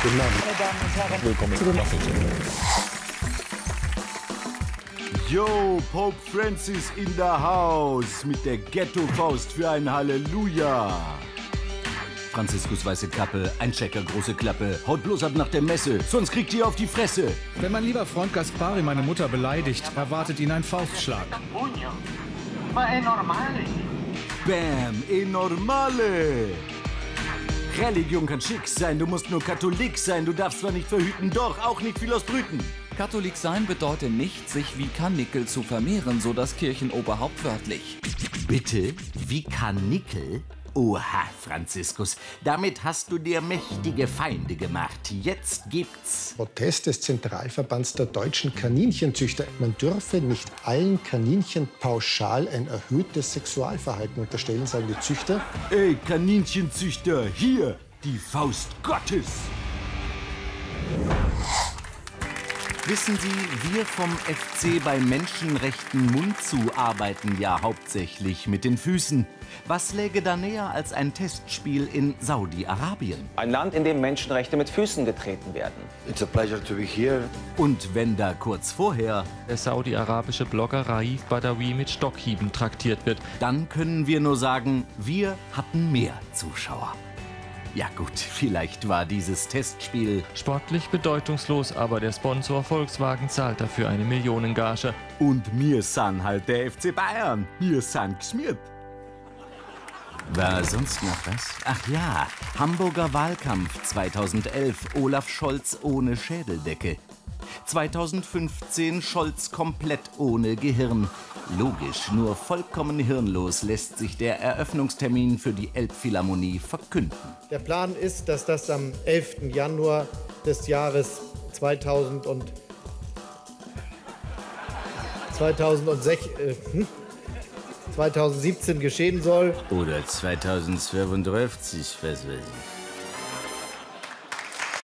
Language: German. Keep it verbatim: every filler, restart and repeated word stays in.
genannt. Meine Damen und Herren, Willkommen zu den Yo, Pope Francis in the house mit der Ghetto-Faust für ein Halleluja. Franziskus weiße Kappe, ein Checker, große Klappe. Haut bloß ab nach der Messe, sonst kriegt ihr auf die Fresse. Wenn mein lieber Freund Gaspari meine Mutter beleidigt, erwartet ihn ein Faustschlag. Bam, e normale. Religion kann schick sein, du musst nur Katholik sein. Du darfst zwar nicht verhüten, doch auch nicht viel aus Brüten. Katholik sein bedeutet nicht, sich wie Karnickel zu vermehren, so das Kirchenoberhaupt wörtlich. Bitte? Wie Karnickel? Oha, Franziskus, damit hast du dir mächtige Feinde gemacht. Jetzt gibt's Protest des Zentralverbands der deutschen Kaninchenzüchter. Man dürfe nicht allen Kaninchen pauschal ein erhöhtes Sexualverhalten unterstellen, sagen die Züchter. Ey, Kaninchenzüchter, hier die Faust Gottes. Wissen Sie, wir vom F C bei Menschenrechten Mund zu arbeiten ja hauptsächlich mit den Füßen. Was läge da näher als ein Testspiel in Saudi-Arabien? Ein Land, in dem Menschenrechte mit Füßen getreten werden. It's a pleasure to be here. Und wenn da kurz vorher Der saudi-arabische Blogger Raif Badawi mit Stockhieben traktiert wird, dann können wir nur sagen, wir hatten mehr Zuschauer. Ja gut, vielleicht war dieses Testspiel sportlich bedeutungslos, aber der Sponsor Volkswagen zahlt dafür eine Millionengage. und wir sind halt der F C Bayern. Wir sind geschmiert. War sonst noch was? Ach ja, Hamburger Wahlkampf zweitausendelf, Olaf Scholz ohne Schädeldecke. zweitausendfünfzehn Scholz komplett ohne Gehirn. Logisch, nur vollkommen hirnlos lässt sich der Eröffnungstermin für die Elbphilharmonie verkünden. Der Plan ist, dass das am elften Januar des Jahres zweitausend und zweitausendsechs, äh, hm? zweitausendsiebzehn geschehen soll. Oder zweitausendzweiunddreißig, was weiß ich.